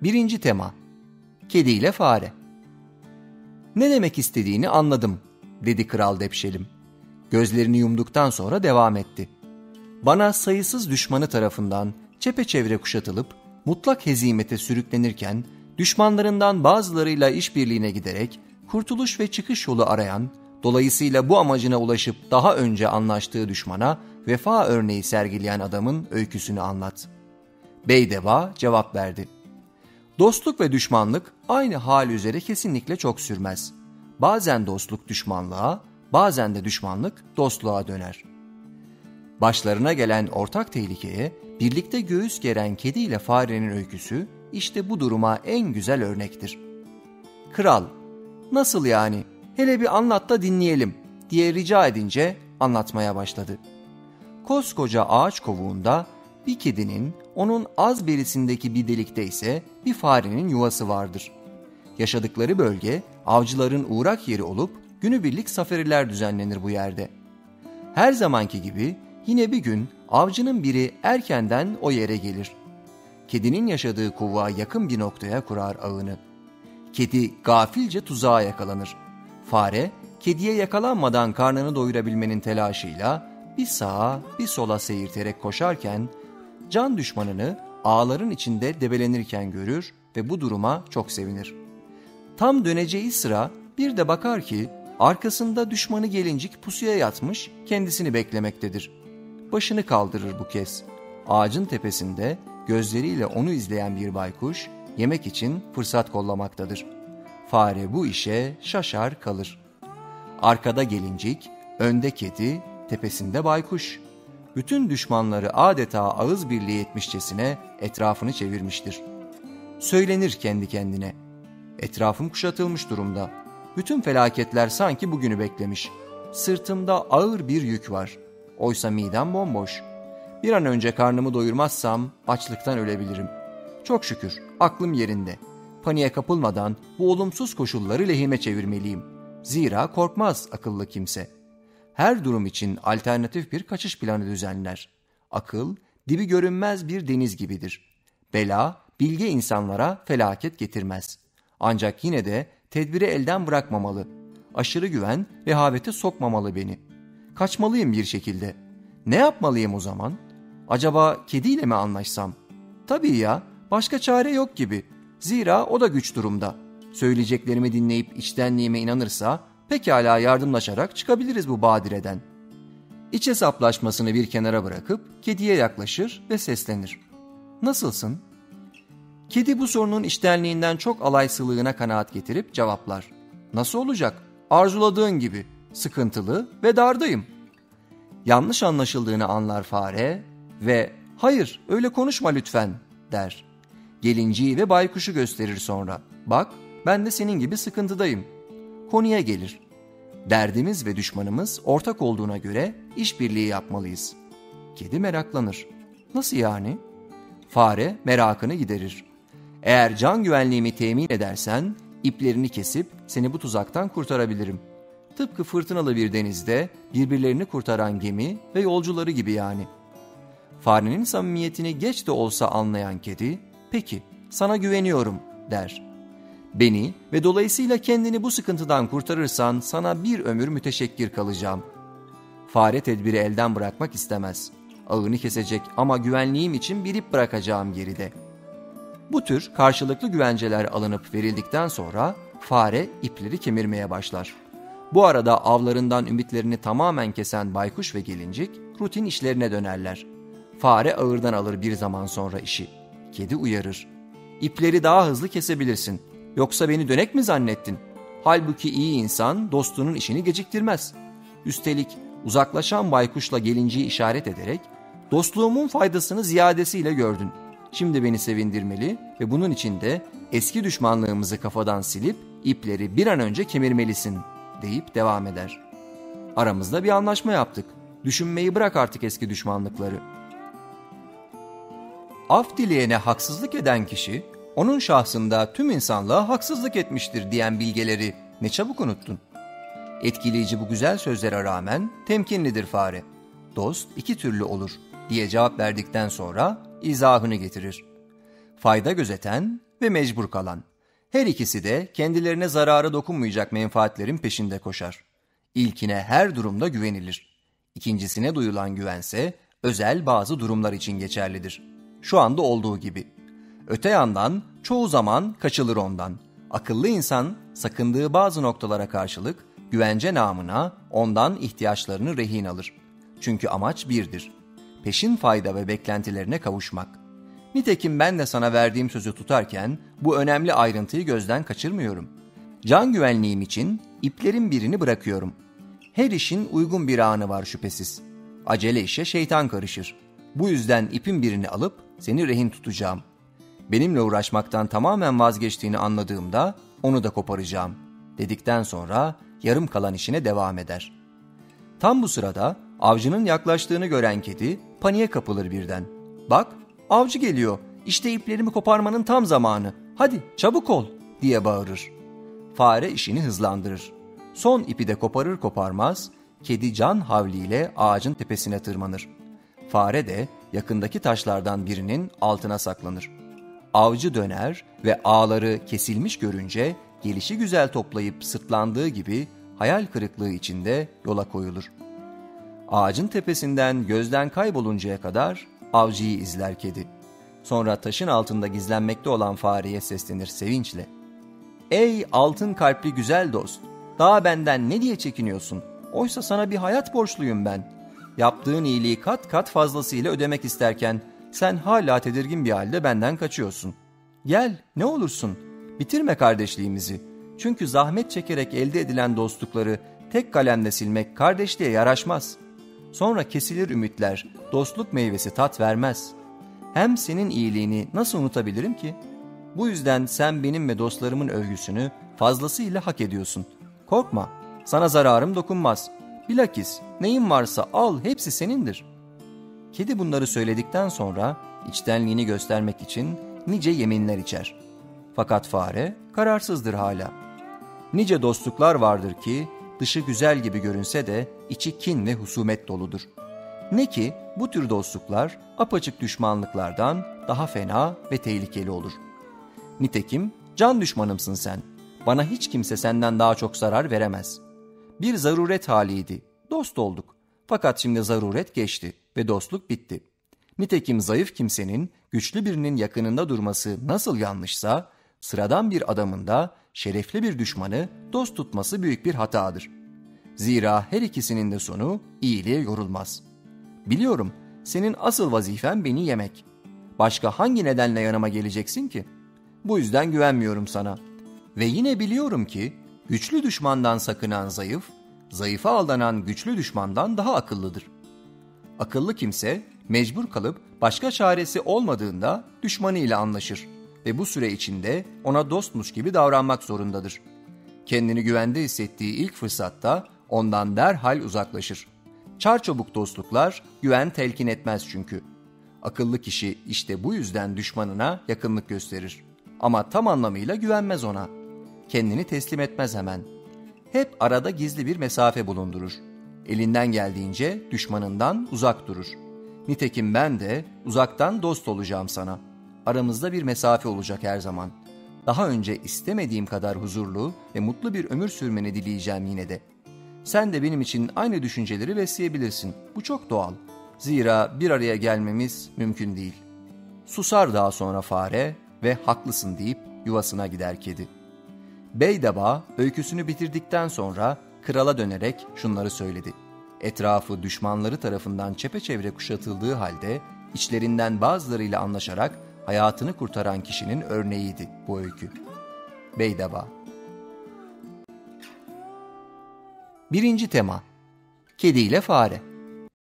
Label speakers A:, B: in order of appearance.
A: 1. tema. Kedi ile fare. Ne demek istediğini anladım, dedi Kral Depşelim. Gözlerini yumduktan sonra devam etti. Bana sayısız düşmanı tarafından çepeçevre kuşatılıp mutlak hezimete sürüklenirken düşmanlarından bazılarıyla işbirliğine giderek kurtuluş ve çıkış yolu arayan, dolayısıyla bu amacına ulaşıp daha önce anlaştığı düşmana vefa örneği sergileyen adamın öyküsünü anlat. Beydeva cevap verdi. Dostluk ve düşmanlık aynı hal üzere kesinlikle çok sürmez. Bazen dostluk düşmanlığa, bazen de düşmanlık dostluğa döner. Başlarına gelen ortak tehlikeye birlikte göğüs geren kedi ile farenin öyküsü işte bu duruma en güzel örnektir. Kral, nasıl yani? Hele bir anlat da dinleyelim diye rica edince anlatmaya başladı. Koskoca ağaç kovuğunda bir kedinin, onun az berisindeki bir delikte ise bir farenin yuvası vardır. Yaşadıkları bölge avcıların uğrak yeri olup günübirlik safariler düzenlenir bu yerde. Her zamanki gibi yine bir gün avcının biri erkenden o yere gelir. Kedinin yaşadığı kovuğa yakın bir noktaya kurar ağını. Kedi gafilce tuzağa yakalanır. Fare, kediye yakalanmadan karnını doyurabilmenin telaşıyla bir sağa bir sola seyirterek koşarken, can düşmanını ağların içinde debelenirken görür ve bu duruma çok sevinir. Tam döneceği sıra bir de bakar ki arkasında düşmanı gelincik pusuya yatmış kendisini beklemektedir. Başını kaldırır bu kez. Ağacın tepesinde gözleriyle onu izleyen bir baykuş yemek için fırsat kollamaktadır. Fare bu işe şaşar kalır. Arkada gelincik, önde kedi, tepesinde baykuş. Bütün düşmanları adeta ağız birliği etmişçesine etrafını çevirmiştir. Söylenir kendi kendine. Etrafım kuşatılmış durumda. Bütün felaketler sanki bugünü beklemiş. Sırtımda ağır bir yük var. Oysa midem bomboş. Bir an önce karnımı doyurmazsam açlıktan ölebilirim. Çok şükür aklım yerinde. Paniğe kapılmadan bu olumsuz koşulları lehime çevirmeliyim. Zira korkmaz akıllı kimse. Her durum için alternatif bir kaçış planı düzenler. Akıl, dibi görünmez bir deniz gibidir. Bela, bilge insanlara felaket getirmez. Ancak yine de tedbiri elden bırakmamalı. Aşırı güven rehavete sokmamalı beni. Kaçmalıyım bir şekilde. Ne yapmalıyım o zaman? Acaba kediyle mi anlaşsam? Tabii ya, başka çare yok gibi. Zira o da güç durumda. Söyleyeceklerimi dinleyip içtenliğime inanırsa pekala yardımlaşarak çıkabiliriz bu badireden. İç hesaplaşmasını bir kenara bırakıp kediye yaklaşır ve seslenir. Nasılsın? Kedi bu sorunun içtenliğinden çok alaysılığına kanaat getirip cevaplar. Nasıl olacak? Arzuladığın gibi. Sıkıntılı ve dardayım. Yanlış anlaşıldığını anlar fare ve hayır öyle konuşma lütfen der. Gelinciği ve baykuşu gösterir sonra. Bak ben de senin gibi sıkıntıdayım. Konuya gelir. Derdimiz ve düşmanımız ortak olduğuna göre işbirliği yapmalıyız. Kedi meraklanır. Nasıl yani? Fare merakını giderir. Eğer can güvenliğimi temin edersen iplerini kesip seni bu tuzaktan kurtarabilirim. Tıpkı fırtınalı bir denizde birbirlerini kurtaran gemi ve yolcuları gibi yani. Farenin samimiyetini geç de olsa anlayan kedi, peki sana güveniyorum der. Beni ve dolayısıyla kendini bu sıkıntıdan kurtarırsan sana bir ömür müteşekkir kalacağım. Fare tedbiri elden bırakmak istemez. Ağını kesecek ama güvenliğim için bir ip bırakacağım geride. Bu tür karşılıklı güvenceler alınıp verildikten sonra fare ipleri kemirmeye başlar. Bu arada avlarından ümitlerini tamamen kesen baykuş ve gelincik rutin işlerine dönerler. Fare ağırdan alır bir zaman sonra işi. Kedi uyarır. İpleri daha hızlı kesebilirsin. Yoksa beni dönek mi zannettin? Halbuki iyi insan dostunun işini geciktirmez. Üstelik uzaklaşan baykuşla gelinciyi işaret ederek dostluğumun faydasını ziyadesiyle gördün. Şimdi beni sevindirmeli ve bunun için de eski düşmanlığımızı kafadan silip ipleri bir an önce kemirmelisin deyip devam eder. Aramızda bir anlaşma yaptık. Düşünmeyi bırak artık eski düşmanlıkları. Af dileyene haksızlık eden kişi, onun şahsında tüm insanlığa haksızlık etmiştir diyen bilgeleri ne çabuk unuttun. Etkileyici bu güzel sözlere rağmen temkinlidir fare. Dost iki türlü olur diye cevap verdikten sonra izahını getirir. Fayda gözeten ve mecbur kalan. Her ikisi de kendilerine zarara dokunmayacak menfaatlerin peşinde koşar. İlkine her durumda güvenilir. İkincisine duyulan güvense özel bazı durumlar için geçerlidir. Şu anda olduğu gibi. Öte yandan çoğu zaman kaçılır ondan. Akıllı insan sakındığı bazı noktalara karşılık güvence namına ondan ihtiyaçlarını rehin alır. Çünkü amaç birdir. Peşin fayda ve beklentilerine kavuşmak. Nitekim ben de sana verdiğim sözü tutarken bu önemli ayrıntıyı gözden kaçırmıyorum. Can güvenliğim için iplerin birini bırakıyorum. Her işin uygun bir anı var şüphesiz. Acele işe şeytan karışır. Bu yüzden ipin birini alıp seni rehin tutacağım. Benimle uğraşmaktan tamamen vazgeçtiğini anladığımda onu da koparacağım dedikten sonra yarım kalan işine devam eder. Tam bu sırada avcının yaklaştığını gören kedi paniğe kapılır birden. "Bak, avcı geliyor. İşte iplerimi koparmanın tam zamanı. Hadi çabuk ol," diye bağırır. Fare işini hızlandırır. Son ipi de koparır koparmaz kedi can havliyle ağacın tepesine tırmanır. Fare de yakındaki taşlardan birinin altına saklanır. Avcı döner ve ağları kesilmiş görünce gelişigüzel toplayıp sırtlandığı gibi hayal kırıklığı içinde yola koyulur. Ağacın tepesinden gözden kayboluncaya kadar avcıyı izler kedi. Sonra taşın altında gizlenmekte olan fareye seslenir sevinçle. "Ey altın kalpli güzel dost, daha benden ne diye çekiniyorsun? Oysa sana bir hayat borçluyum ben. Yaptığın iyiliği kat kat fazlasıyla ödemek isterken sen hala tedirgin bir halde benden kaçıyorsun. Gel, ne olursun, bitirme kardeşliğimizi. Çünkü zahmet çekerek elde edilen dostlukları tek kalemle silmek kardeşliğe yaraşmaz. Sonra kesilir ümitler, dostluk meyvesi tat vermez. Hem senin iyiliğini nasıl unutabilirim ki? Bu yüzden sen benim ve dostlarımın övgüsünü fazlasıyla hak ediyorsun. Korkma, sana zararım dokunmaz. Bilakis neyin varsa al, hepsi senindir." Kedi bunları söyledikten sonra içtenliğini göstermek için nice yeminler içer. Fakat fare kararsızdır hala. Nice dostluklar vardır ki dışı güzel gibi görünse de içi kin ve husumet doludur. Ne ki bu tür dostluklar apaçık düşmanlıklardan daha fena ve tehlikeli olur. Nitekim can düşmanımsın sen. Bana hiç kimse senden daha çok zarar veremez. Bir zaruret haliydi. Dost olduk. Fakat şimdi zaruret geçti ve dostluk bitti. Nitekim zayıf kimsenin güçlü birinin yakınında durması nasıl yanlışsa, sıradan bir adamın da şerefli bir düşmanı dost tutması büyük bir hatadır. Zira her ikisinin de sonu iyiliğe yorulmaz. Biliyorum, senin asıl vazifen beni yemek. Başka hangi nedenle yanıma geleceksin ki? Bu yüzden güvenmiyorum sana. Ve yine biliyorum ki güçlü düşmandan sakınan zayıf, zayıfa aldanan güçlü düşmandan daha akıllıdır. Akıllı kimse mecbur kalıp başka çaresi olmadığında düşmanıyla anlaşır ve bu süre içinde ona dostmuş gibi davranmak zorundadır. Kendini güvende hissettiği ilk fırsatta ondan derhal uzaklaşır. Çarçabuk dostluklar güven telkin etmez çünkü. Akıllı kişi işte bu yüzden düşmanına yakınlık gösterir. Ama tam anlamıyla güvenmez ona. Kendini teslim etmez hemen. Hep arada gizli bir mesafe bulundurur. Elinden geldiğince düşmanından uzak durur. Nitekim ben de uzaktan dost olacağım sana. Aramızda bir mesafe olacak her zaman. Daha önce istemediğim kadar huzurlu ve mutlu bir ömür sürmeni dileyeceğim yine de. Sen de benim için aynı düşünceleri besleyebilirsin. Bu çok doğal. Zira bir araya gelmemiz mümkün değil. Susar daha sonra fare ve haklısın deyip yuvasına gider kedi. Beydeba öyküsünü bitirdikten sonra krala dönerek şunları söyledi. Etrafı düşmanları tarafından çepeçevre kuşatıldığı halde içlerinden bazılarıyla anlaşarak hayatını kurtaran kişinin örneğiydi bu öykü. Beydeba. 1. tema. Kedi ile fare.